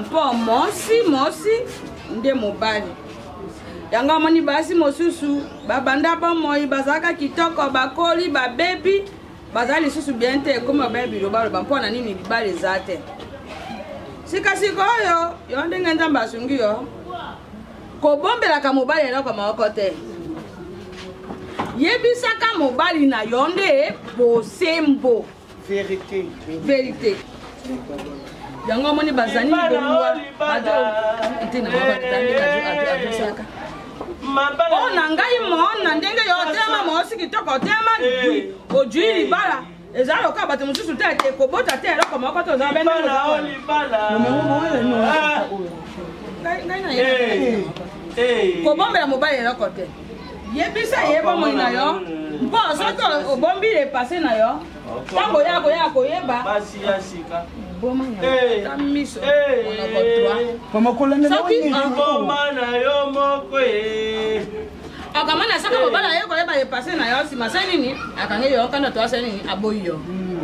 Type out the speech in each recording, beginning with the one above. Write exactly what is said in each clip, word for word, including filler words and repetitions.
mpo mosi mosi nde mobali yanga moni basi mosusu babanda ba moi bazaka kitoko bakoli babebi bazali susu bien te comme baby loba ba mpona nini libale zate sika sika yo yo ndenge nzamba asungi yo ko bombela ka mobali eloko maoko te yebisaka mobali na yo nde bosembo vérité vérité yango moni bazani bolwa ado itina baba tandi ado ado saka oh nangai mona ndenge yo tema mosi kitoko tema ojui libala ezalo ka bato mususu te te ko bota te eloko moko to za bena libala ngai ngai na ye ko bombela mobali eloko te yebisa yeba mo na yo mpo soto obombi le passé na yo tango yako yako yeba basi ya sika boma na tamiso ona kotroa kama kolane na wini boma na yo moko e akamana saka mobala yeko yeba le passé na yo si masani ni akange yo kana to asani ni aboyi yo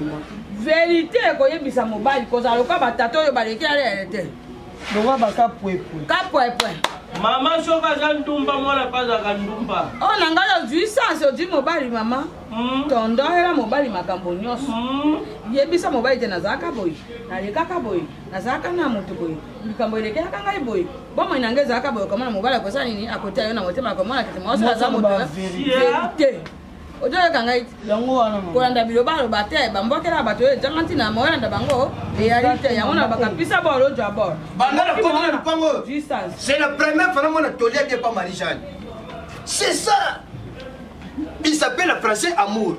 vérité ko yebisa mobali ko za loka batato yo baleki ale te loka baka pwepwe ka pwepwe Maman soka zandumba mwana paza kandumba. Oh nangalo puissance odi mobali mama. Tondo era mobali makambo nyoso. Yebisa mobali tena zaka boy. Na lekaka boy. Na zaka na mutu boy. Likambo ilekea kanga boy. Bomo inangeza zaka boy kama mobali akosa nini akota yo na motema kwa mwana kitima osa za mutu. Vérité. Ojo kanga iti. Yango wana. Ko nda bilobalo bate bambokela bato e janganti na moyo nda bango. Réalité yango na bakapisa bolo jo abord. Bangala Congo le Congo. Distance. C'est la première fois qu'on a tolé de pas Marie-Jeanne. C'est ça. Il s'appelle en français amour.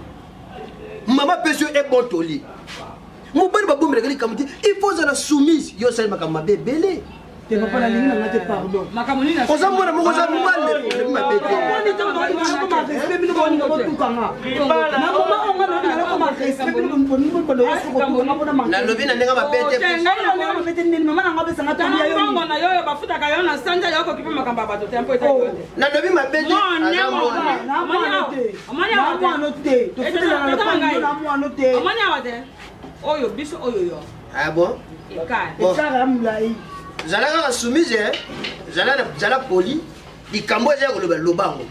Maman Pécho est bon tolé. Mon père va me regarder comme dit il faut la soumise. Yo c'est ma comme bébé. Te papa la ligne na te pardon. Makamoni na. Oza mwana moko za mal. Ma bébé. Oni to ko ko ma respect bino ko ko tukanga. Na mama onga na na ko ma respect bino ko ko ko do ko ko ma bona Na lobi na nenga ma bébé. Ngai na mama bete nini mama na ngabe sanga tabia yo. Ngo na yo yo bafuta ka yo na sanja yo ko kipa makamba bato tempo ete. Na lobi ma bébé. Na mwana na mwana te. Na mwana te. To fitela na pa na mwana te. Amanya wate. Oyo biso oyo yo. Ah bon? Ika. Ika mlai. Zalaka soumise, zalaka zala poli, di kambo ya ko lobango.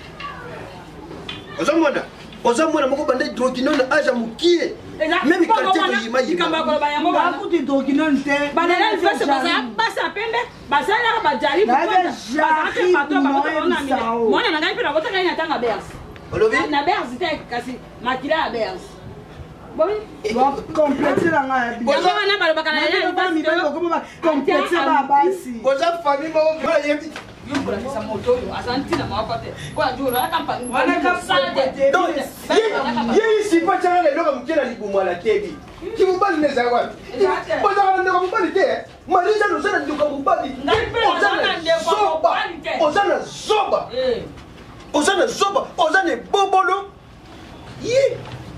Ozomona, ozomona moko bande drokino na aja mukie. Même quartier to yima yima. Kamba ko ba yango ba kuti drokino nte. Banela fese baza basa pende, basala ba jari ko. Basake pato ba ko na mi. Mona na ngai pira ko tanga ina tanga bears. Olobi? Na bears te kasi makila bears. Bon, compléter la ngaya. Bozo na balo bakana ya ba mi ba ko ba compléter ba basi. Boza famille mo ba yebi. Yumbo la kisa moto yo asanti na makote. Kwa juro la kampani. Wana kapate. Donc, yeye si pas chana le loka mkela libumu ala tebi. Ki mubali neza wapi? Boza kana ndoko mubali te. Marisa no sana ndoko mubali. Ozana zoba. Ozana zoba. Eh. Ozana zoba, ozana bobolo. Yi.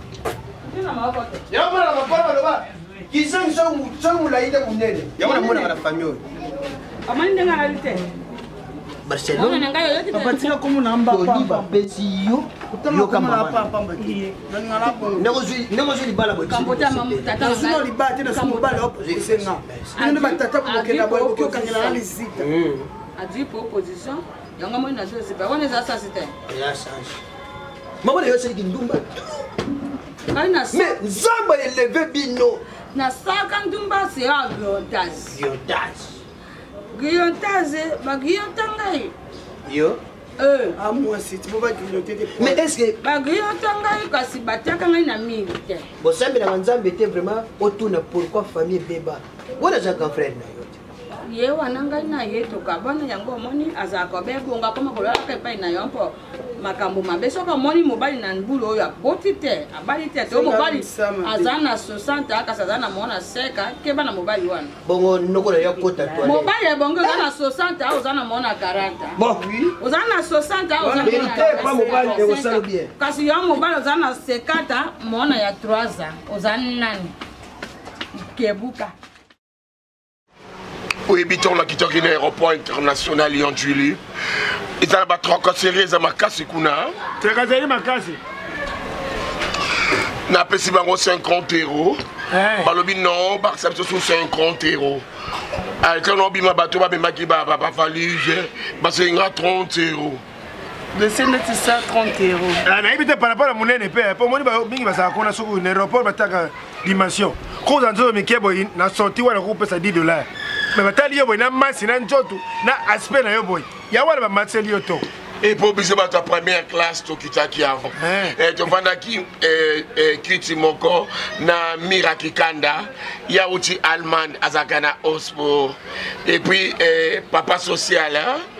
Ya mwana mapara loba. Kisang sang sang mulaida munene. Ya mwana mwana kana famille. Amani ndenga alite. Barcelona nanga yo yote. Papa tika komu namba papa. Besi yo. Yo kama papa mbaki. Nangala po. Nego zui nego zui bala boy. Kampota mamu tata. Na sino libate na sumo bala op senga. Nene batata ko kela boy ko kangela ali zita. A dit pour opposition. Yanga mo na zo ziba. Wana za sasa sita. Ya change. Mama yo seki ndumba. Mais Zamba élevé bino. Na saka ndumba c'est un griotage. Griotage. Griotage, ba griotangai. Yo. Eh, ah moi c'est tu vas grioter. Mais est-ce que ba griotangai kasi bataka ngai na mingi te. Bo sambi na Nzambe était vraiment autour pourquoi famille beba. Wala za grand frère na yo. Ye wana ngai na ye to kabana yango moni azako be bonga koma kolala ka pai na yo mpo makambo mabe soka moni mobali na mbulu oyo aboti te abali te to mobali azana soixante aka azana mona seka ke bana mobali wana bongo noko ya kota to mobali bongo azana soixante au azana mona quarante bon oui ozana soixante au azana mona pas mobali de osalo bien kasi yo mobali azana cinquante mona ya trois ans ozana nani kebuka. Oui, biton la kitoko na aéroport international Lyon Julie. Ils ba troka série za makasi kuna. Teka zeli makasi. n'a pas si cinquante euros. Balobi non, parce que c'est cinquante euros. Alors quand on a un bateau, on a pas valise, c'est trente euros. Le Sénat c'est cent trente euros. Ah, mais par rapport à mon ennemi, pour moi, il va s'accrocher à un aéroport, il va dimension. Quand on a un sorti, on a coupé dix dollars. Mais il y a une masse, il y a un aspect, il y a un masse. Et pour biser ta première classe, tu as qui avant. Tu vas qui quitte mon corps, na Miraki Kanda, il y a aussi Allemagne, Azakana Osmo. Et puis, papa social,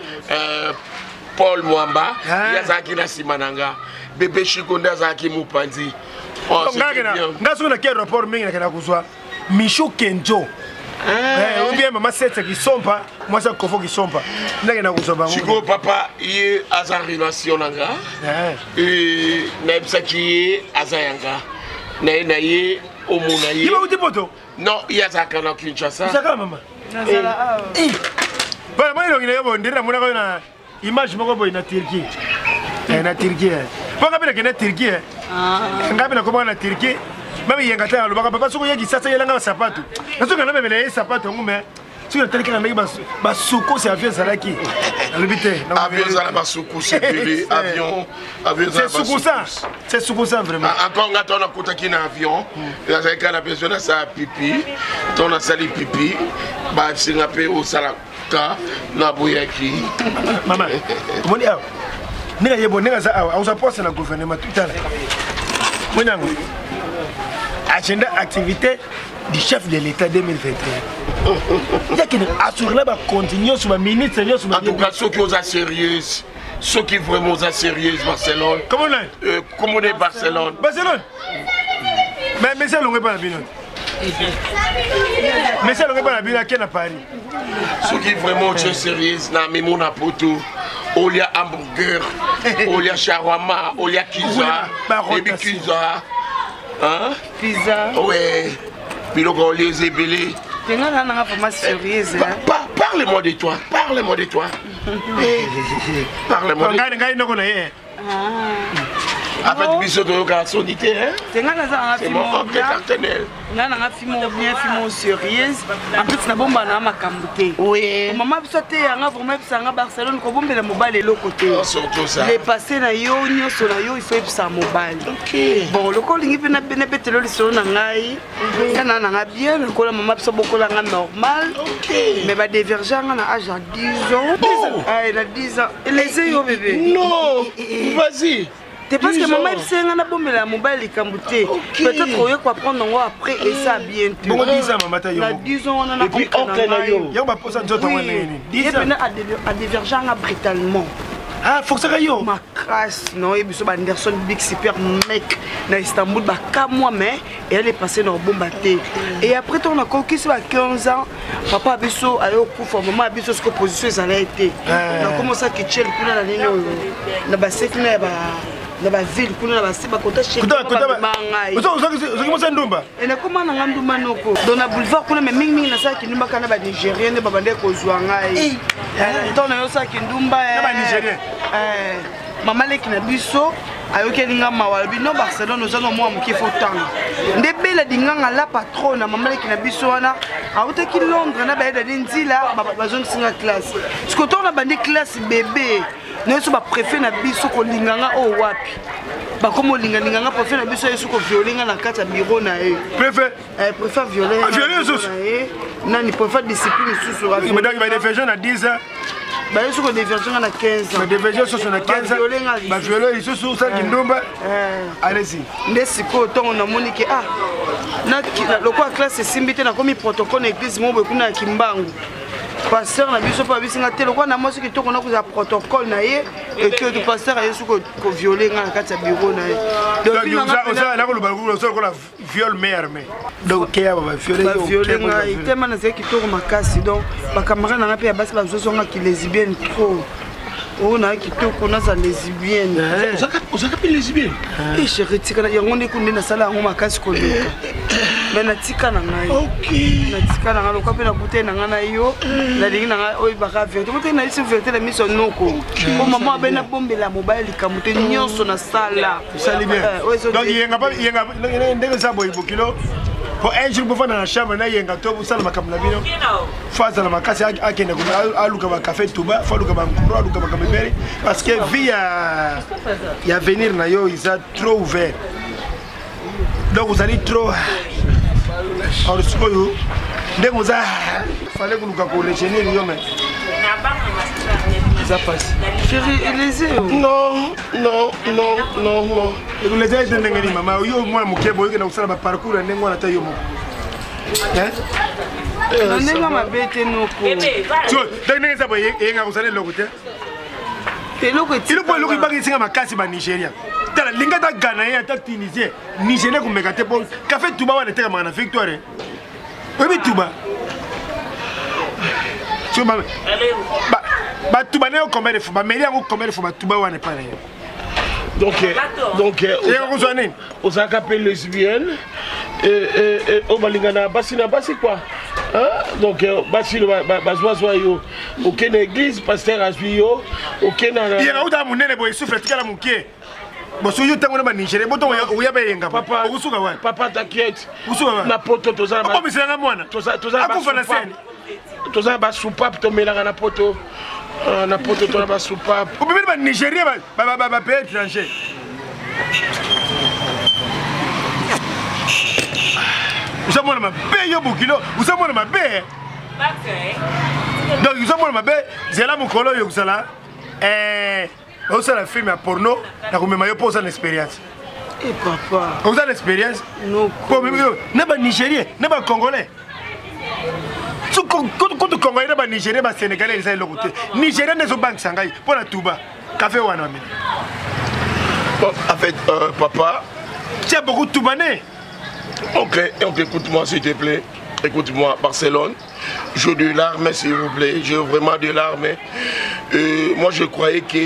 Paul Mwamba, il y a Zaki Nasimananga, bébé Chikonda Zaki Mupandi. Oh, c'est bien. Ngaso na quel rapport mingi na kuzwa Michou Kenjo. Eh, ou bien maman c'est qui sont pas, moi ça kofo qui sont pas. Ndenge na kuzwa bango. Chico papa, il a sa relation nanga. Eh, na bisa ki azayanga. Na na ye omuna ye. Il va où poto? Non, il y a ça kana Kinshasa. Ça ka maman. Nazala. Eh. Ba moi ngine yabo ndira muna ko na image moko boy na Turquie. Eh na Turquie. Paka bila kena Turquie. Ah. Ngapi na koma na Turquie. Même il y a un gars qui papa soko yaki sasa yelanga sapato. Naso kana meme na sapato ngume. Siko tele kana meki ba suko c'est avion salaki. Alibité. Avion zala ba suko c'est pelé avion avion zala. C'est suko ça. C'est suko ça vraiment. Encore ngato na kota ki na avion. Ya za kana personne ça pipi. Ton a sali pipi. Ba singa pe au sala ka na boyaki. Maman. Moni a. Nega yebo nega za a usa poste na gouvernement tout à l'heure. Monyango. Agenda activité du chef de l'État deux mille vingt et un. Il y a qui assure là continuer sur ma ministre sur ma. En tout cas ceux qui osent sérieuses, ceux qui vraiment osent sérieuses Barcelone. Comment là? Euh, comment est Barcelone? Barcelone. Mais mais ça l'on pas la ville. Mais ça l'on pas la ville qui est à Paris. Ceux qui vraiment osent sérieuses na même na poto. Olia hamburger, olia shawarma, olia pizza, baby pizza. Hein? Pizza. Ouais. Puis donc on les ébélés. Tu n'as pas vraiment sérieuse. Parle-moi de toi. Parle-moi de toi. Parle-moi de toi. En fait, bisous de garçon d'ité, hein? C'est mon oncle cartenel. Nga na film bien film sérieuse. En plus na bomba na makambuté. Oui. Maman bisote nga vraiment bisanga Barcelone ko bombe na mobile le côté. Surtout ça. Les passé na yo nyoso na yo il faut bisa mobile. OK. Bon le ko lingi pena pena betelo le solo na ngai. Kana na nga bien ko la maman biso bokola nga normal. OK. Mais ba diverger nga na âge à dix ans. Ah, il a dix ans. Laissez yo bébé. Non. Vas-y. C'est parce que maman est en train de la mobile Kambouté. Peut-être qu'on va prendre après et ça bientôt. Bon, dix ans, maman, tu as dix ans, on a un peu de temps. dix ans à diverger brutalement. Ah, faut que ça aille. Ma crasse, non, et puis Anderson Big Super mec na Istanbul, bah comme moi, mais elle est passée dans le bon bâté. Et après, on a conquis à quinze ans. Papa Abisso a eu au coup, maman Abisso, ce que position ça a été. On a commencé à quitter le coup dans la ligne. On a passé qu'il y a na ba ville kuna na ba siba kota chez kuta kuta ba uzo uzo uzo uzo ndumba ene koma na nganduma noko dona boulevard kuna me mingi mingi na sa kindumba kana ba nigérien ba bande ko zwa ngai eh tona yo sa kindumba eh na ba nigérien eh mama leki na biso ayoke linga mawalbi no Barcelone ozano mo amuki fotanga ndebela dinganga la patrona mama leki na biso wana awute ki Londres na ba eda nzila ba zone singa classe siko tona bande classe bébé nous sommes préfets na biso ko linganga o wapi ba komo linganga linganga préfet na biso yesu ko violinga na kata bureau na e préfet eh préfet violer violer sous nani préfet discipline sous mais donc il va défendre na dix ans ba yesu ko défendre na quinze ans mais défendre sous na quinze ans ba violer sous sous ça kindumba eh allez-y ndesiko tongo na monike ah na lokwa classe simbite na komi protocole église mo be kuna kimbangu pasteur na biso pa bisinga te lokwa na mosi kitoko na kuza protocole na ye et que le pasteur a yesu ko ko violer nga kati ya bureau na ye donc on ça na ko loba ko so ko la viol mère mais donc kia ba violer ba violer nga itema na zeki kitoko makasi donc ba camarade na pe ya basi ba zozo nga ki lesbienne trop on a kitoko na za lesbienne on s'appelle lesbienne et chérie tika yango ne kunde na sala ngo makasi ko loka Mais natika na ngai. OK. Natika na ngai lokwa pe na kuté na ngai na yo. Na lingi na ngai oyi baka vérité. Kuté na isi vérité la mission noko. Ko maman be na bombela mobile likamute nyonso na sala. Sali bien. Donc yenga pas yenga ndenge za boy bokilo. Pour un jour pour faire dans la chambre na yenga to bu sala makamna bino. Faza na makasi akende ko aluka ba café tuba, fa aluka ba nkuro, aluka ba kamebere parce que via ya venir na yo ils a trop ouvert. Donc vous allez trop. Alors ce que vous, dès que vous avez, fallait que nous calculions les génies, yo mais. Ça passe. Chérie, les yeux. Non, non, non, non, non. Et vous les avez dit n'engagez maman. Yo moi mon kebo, yo na usala ba parcours na ngo na tayo mo. Hein? Nenga mabete noko. So, donc ça ba yenga usala lokote. Eloko ti. Il faut eloko ibaki singa makasi ba Nigeria. Tala linga ta Ghana ya ta Tunisie. Nigeria ko mekate po. Café Touba wana teka mana victoire. Obi Touba. So ba ba ba Touba ne ko combien de fois ba mairie ko combien de fois ba Touba wana pas. Donc donc aux acapés lesbiennes et et au balingana basina basi quoi. Hein? Donc basi bazwa zwa yo. Aucune église pasteur azwi yo. Aucune na. Il y a uda munene boy souffle tikala mukie. Boso yo tango na ba Nigeria boto oya ba yenga papa usuka wana. Papa t'inquiète. Usuka na poto toza ba. Papa misanga mwana. Toza toza ba. Akufa na scène. Toza ba soupape to melanga na poto. Na poto to na ba soupape. Au bébé ba Nigeria ba ba ba pays étranger. Vous savez ma paix yo bukilo, vous savez ma paix. Donc vous savez ma paix, c'est là mon colo yo sala. Eh, on sala film à porno, na ko mema yo pose une expérience. Eh papa. Vous avez l'expérience? Non. Pour bébé yo, na ba Nigérien, na ba Congolais. Tout tout Congolais na ba Nigérien ba Sénégalais ils sont là côté. Nigérien ne sont pas sangai pour la Touba. Café wana mi. En fait, euh, papa, tu as beaucoup de Toubanais. Ok, ok, écoute-moi s'il te plaît. Écoute-moi, Barcelone. J'ai de l'arme, s'il vous plaît. J'ai vraiment de l'arme. Euh, moi, je croyais que.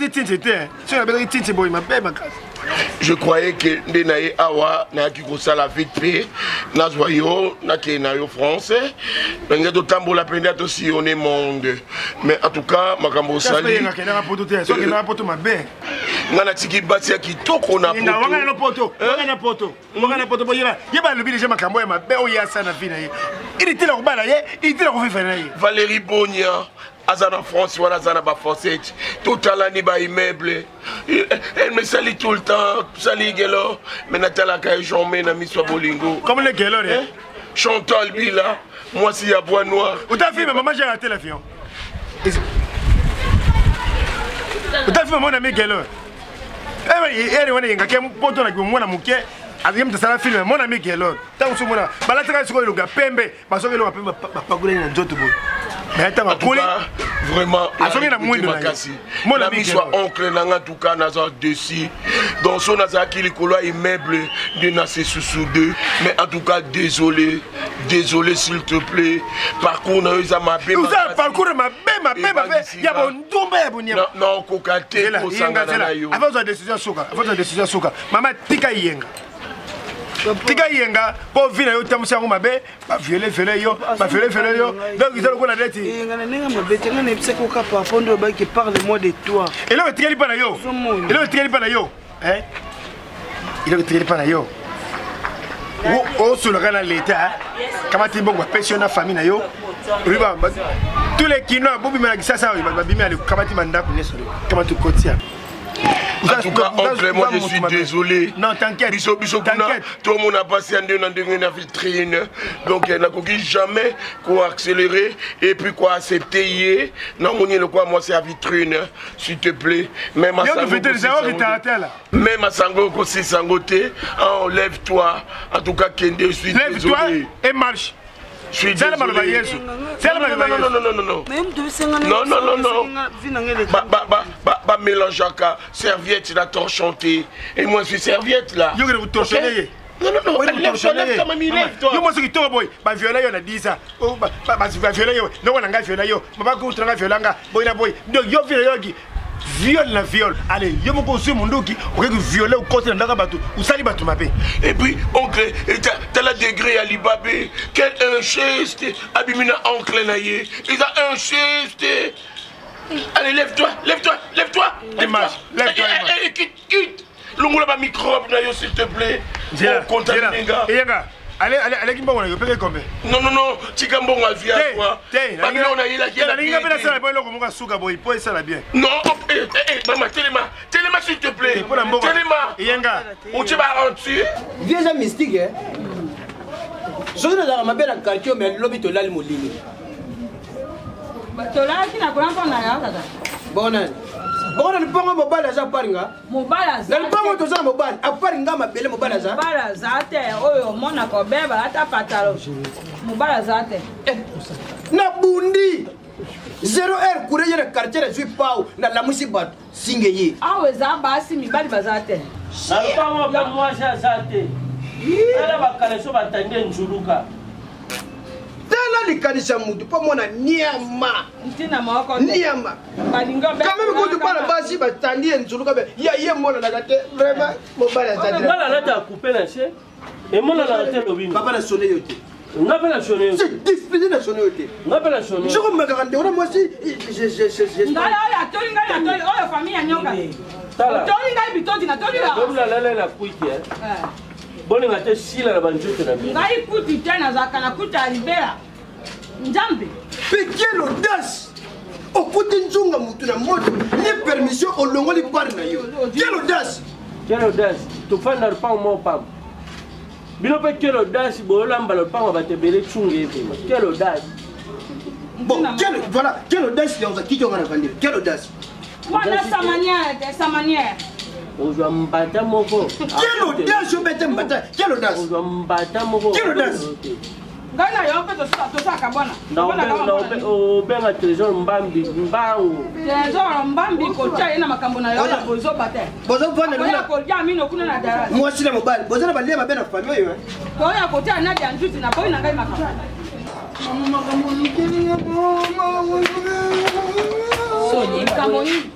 Je croyais que Denaye Awa, Nakiko la vite fait, Nazwayo, Nakenayo français. Mais de tambour la peine aussi on est monde. Mais en tout cas, Makambo Sali. Nana tiki batia ki toko na poto. Wanga na poto. Wanga na poto. Wanga na poto boyeba. Yeba lobi déjà makambo ya mabe o ya sana vina ye. Il tila ko bala ye, il tila ko fefana ye. Valérie Bonia, Azana France, wana Azana ba Fosset, tout à l'année ba immeuble. Elle me salit tout le temps, salit gelo, mais Natala ka jomé na mi soit bolingo. Comme le gelo hein. Chantal Bila, moi si ya bois noir. Ou ta fille maman j'ai raté l'avion. Ou ta fille mon ami gelo. Eh, elle wana yenga ke poto na mwana muke azim tsala film mon ami gelo tangu sumuna balataka siko iluga pembe basoke lo pembe pakule na nzoto bo mais tanga kuli vraiment asoke na mwindo na kasi mon ami soit oncle nanga tuka na za dessus dans son azaki likolo immeuble de na se sous deux mais en tout cas désolé désolé s'il te plaît parcours na za mabé vous avez parcours mabé mabé mabé ya bon ndomba ya bonia non non kokate ko sanga na yo avant la décision soka avant la décision soka mama tika yenga tika yenga po vina yo tamusa ngo mabe ba violer violer yo ba violer violer yo donc ils ont la dette yenga na nenga mabe tenga na pse ko ka pa fondo ba qui parle moi de toi et là tika li pa na yo et là tika li pa na yo hein il est tika li pa na yo o sur le canal l'état comment tu bon pension na famille na yo riba tous les kinois bobi ma kisasa ba bimi ali comment tu manda kuneso comment tu kotia. En tout cas, oncle, moi je suis désolé. Non, t'inquiète. Biso, biso, tout le monde a passé en deux dans une vitrine. Donc, il n'a jamais quoi accélérer et puis quoi accepter. Non, mon le quoi, moi c'est la vitrine, s'il te plaît. Même à Sango, même à Sango, aussi Sangoté, enlève-toi. En tout cas, Kende, je suis désolé. Lève-toi et marche. Je suis désolé. Non, non, non, non, non, non, non. Non, non, non, non. Bah, bah, bah, bah, bah, mélange à serviette, la torchantée. Et moi, je suis serviette là. Yo, vous torchonnez. Non, non, non, lève-toi, lève-toi, mamie, lève-toi. Yo, moi, ce qui est boy, bah, viola, on a dit ça. Oh, bah, bah, viola, yo. Non, on a viola, yo. Bah, bah, qu'on viola, boy, boy. Donc, yo, viola, yo. viol na viol. Allez, yo moko aussi mon doki, on que violer au côté ndaka batou, ou sali batou mapé. Et puis oncle, t'as la degré à l'ibabé, quel incheste, abimina oncle naïe, il a incheste. Allez, lève-toi, lève-toi, lève-toi. Image, lève-toi. Et quitte, quitte. L'ongole pas microbe naïe s'il te plaît. On contamine gars. Et gars. Allez, allez, allez, Kimba, on a payé combien? Non, non, non, tu as un bon avis à toi. Babylone, on a eu la guerre. La ligne a ça, bon, on va souka boy, pour ça la bien. Non, eh, eh, maman, téléma, téléma s'il te plaît. Téléma. Yenga. Où tu vas rentrer? Viens mystique, hein. Je ne sais pas si je quartier, mais l'objet de l'almoulini. Tu l'as qui n'a pas encore n'a rien. Bon, bon, on ne peut pas me balader à Paringa. Mobalaza. Ne pas me tourner mon ban. À Paringa, ma belle Mobalaza. Mobalaza, oh, mon accord, ben, va ta patalo. Mobalaza. Na bundi. Zéro heure, courir le quartier, je suis pas où. Na la musibat, singé. Ah, ouais, ça, bah, si, mi bali bazate. Alpha, moi, j'ai zate. Elle va caler sur ma tête de Njuruka. Tela likanisa mutu pa mwana niama ntina moko niama balinga be quand même ko bana basi batandi enzuluka be ya ye mona na kate vraiment mo bala tandi bala la ta couper la che et mona la te lobini papa na sonné yote nga pe la sonné yote c'est difficile na sonné yote nga pe la sonné je ko maka kande ona moi si je je je nga ya toli nga ya toli oyo famille nyoka toli nga bitodi na toli la toli la la la kuiki eh boni nga te sila na banjote na bi ngai kuti tena zakana kuta libera njambe quelle audace okuti nzunga mutu na moto ni permission olongoli par na yo quelle audace quelle audace to fanda le pan mo pam bino pe quelle audace bo lamba le pan ba te bele chunge pe quelle audace bon quelle voilà quelle audace ya qui tu ngana vendre quelle audace voilà sa manière sa manière Ojo mbata moko. Quelle audace je mette mbata. Quelle audace. Ojo mbata moko. Quelle audace. Ngana yo pe to sa to sa kabona. Na o benga trésor mbambi mbangu. Trésor mbambi ko tia ina makambo na yo ya bozo bate. Bozo vana na ko tia mino kuna na dara. Moi sila mobile. Bozo na balia mabena famille yo. To ya ko tia na dia njuti na boy na ngai makambo. Mama makambo nikini mama. So ni kamoni.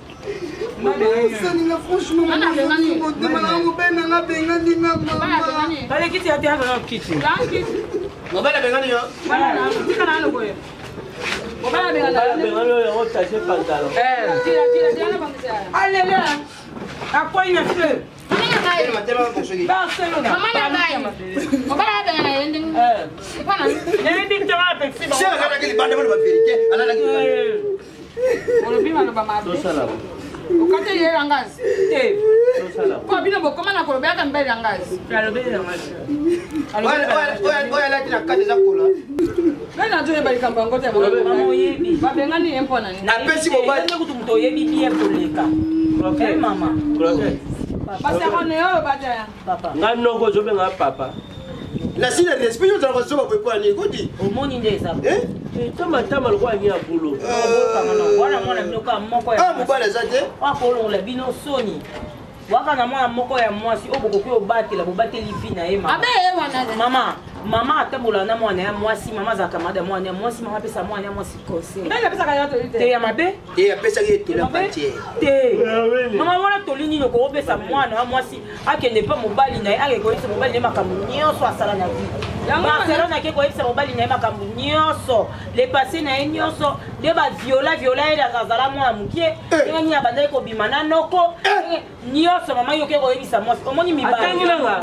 Sani franchement mama mamangu bena nga benga ndinga mama. Bale kiti ati hapa kiti. Langi. Mobile benga niyo. Bana tika na no boye. Mobile benga na. Benga yo yo tache pantalon. Eh, tira tira tira na bangisa. Allez là. Apa ina fle. Ele matema kwa shogi. Barcelona. Mama na gai. Mobile benga na yende. Eh. Pana. Ni dik tama pe fi. Sio kana kile bande bande bafirike. Ala la kile. Olo bima lo ba mabe. To sala. Ukate ye rangazi. Eh. To sala. Kwa bino bokoma na kolobya ka mbele rangazi. Alo be rangazi. Oya oya oya la tina kati za kula. Kana jo ye bali kamba ngote ba. Mama yebi. Ba benga ni empona ni. Apesi mobile. Ndio kutumto yebi bien koleka. Okay mama. Okay. Basi akone yo bata. Papa. Nga noko zo benga papa. La sina respect yo za kwa kwa ni kodi. Omoni ndeza. Eh? Tama tama lokwa nya bulo. Kama no wana mwana mnoka moko ya. Ah mobile zate. Wako lo la bino soni. Waka na mwana moko ya mwasi oboko ko batela bo bateli fina e mama. Abe e wana. Mama, mama atambola na mwana ya mwasi, mama za kamada mwana ya mwasi, mama pesa mwana ya mwasi kose. Ngai pesa ka yo to ite. Te ya mabe? Eh apesa ki to la pantie. Te. Mama wana tolini no ko pesa mwana ya mwasi akende pa mobali na ake ko isa mobali ne makambo nyonso asala na vie. Barcelona ke ko isa mobali na makambo nyonso. Le passé na nyonso de ba viola viola ila zazala mwana mukie. Ngani ya bandai ko bimana noko. Nyonso mama yo ke ko isa mwasi. Omoni mibali. Atangila nga.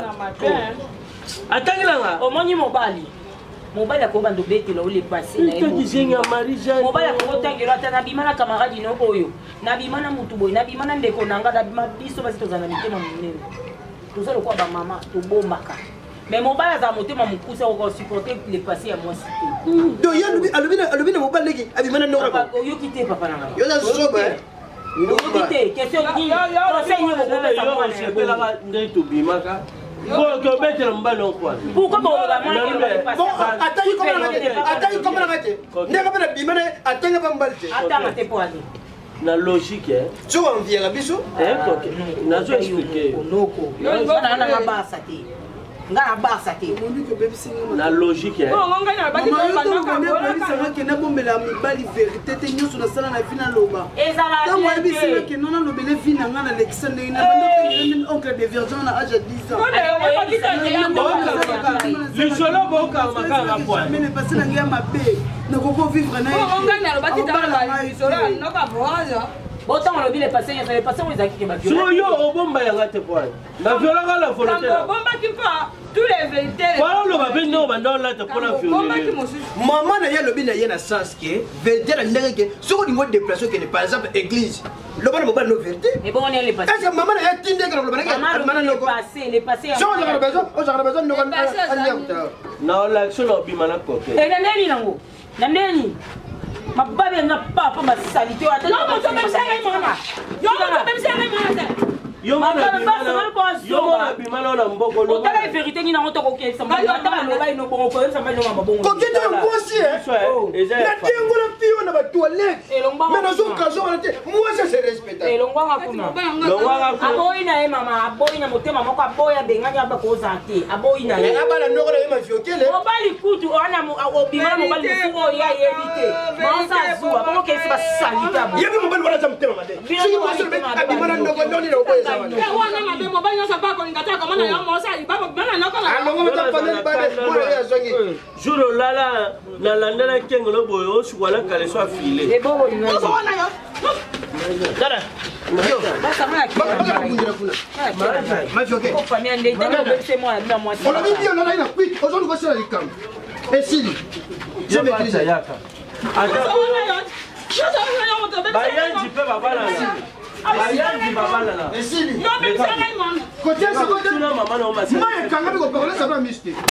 Atangila nga. Omoni mobali. Mobali akoba ndo betela ole passé na emo. Kizinga Marija. Mobali akota ngelo ata na bimana camarade no oyo. Na bimana mutu boy, na bimana ndeko nanga na bimana biso basi tozana mitema munene. Tozalo kwa ba mama to bombaka. Mais mobali za motema mukusa ko supporter le passé à moi cité. Do ya lubi alubina alubina mobile leki abimana no Papa yo kité papa nanga. Yo za soba. Yo kité question ni. Conseil ni mo ko Yo se pela ba ndai to bimaka. Bon, que mettre un ballon quoi. Pourquoi bon la main bon attends comment la gâte attends comment la gâte ndeka bana bimana atanga ba mbalte attends te poani na logique hein tu vas envier la biso eh OK na zo expliquer noko yo na na basa ti nga na basa te na logique hein que na bombela mibali vérité te nyonso na sala na vina loba ezala tango ebisina ke nona lobele vina nga na Alexandre na bando oncle de virgin na âge de dix ans lisolo boka makanga kwa mene passé na ngia mabe na koko vivre na nga na lobaki tala lisolo noka voise Autant on le passé, il passé où ils ont quitté so yo obomba yanga te point. Na viola la volonté. Bomba qui pas tous les vérités. Voilà le va venir bando la te pour la violer. Maman na ya lobi na ya na sens que vérité la ndenge que so ko ngo déplacer que par exemple église. Le bon mobile no vérité. Mais bon on est les passé. Est-ce que maman na ya tinde que le bana maman le passé, les passé. So on a besoin, on a besoin de nous. Na l'action no bimana koke. Et na nani nango? Na nani? Ma babe n'a pas pour ma salité. Non, mon Dieu, même ça, il m'a dit. Yo, mon Dieu, même ça, il m'a dit. Yo, mon Dieu, yo, mon Dieu, on a mboko. On t'a la vérité, ni n'importe quoi. Ça m'a dit, on t'a le bail, no bon, ça m'a dit, on m'a bon. Quand tu es un bossier, la tienne, on a fait, on a la toilette. Mais dans un cas, on a dit, moi, ça c'est respectable. Et l'on va à Kuna. L'on va à Kuna. Aboina, et maman, aboina, mon thème, maman, aboya, benganya, bakozante. Aboina. Et là-bas, la nord, elle m'a fioqué. On va l'écouter, on a obima, on va le faire, il y a évité. Mais ça, zoua, comment qu'elle se va saliter. Il y a mon bon, on a jamais fait, madame. Si vous voulez, abima, on a donné le bois. Jour lala la landela kengolo boyo swala kale so afile e bo ni dara yo basa maki ma joke ko famille ande te c'est moi na moi on a dit on a ina quick aujourd'hui quoi c'est la cam et si je maîtrise yaka ata bayanji pe babala bayanji babala et si yo même ça là côté ça côté maman no ma moi quand même ko parler ça va mister